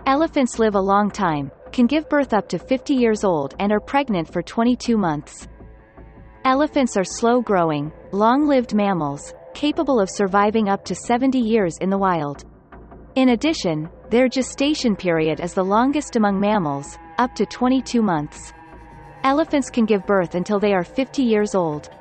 Elephants live a long time, can give birth up to 50 years old and are pregnant for 22 months. Elephants are slow-growing, long-lived mammals, capable of surviving up to 70 years in the wild. In addition, their gestation period is the longest among mammals, up to 22 months. Elephants can give birth until they are 50 years old.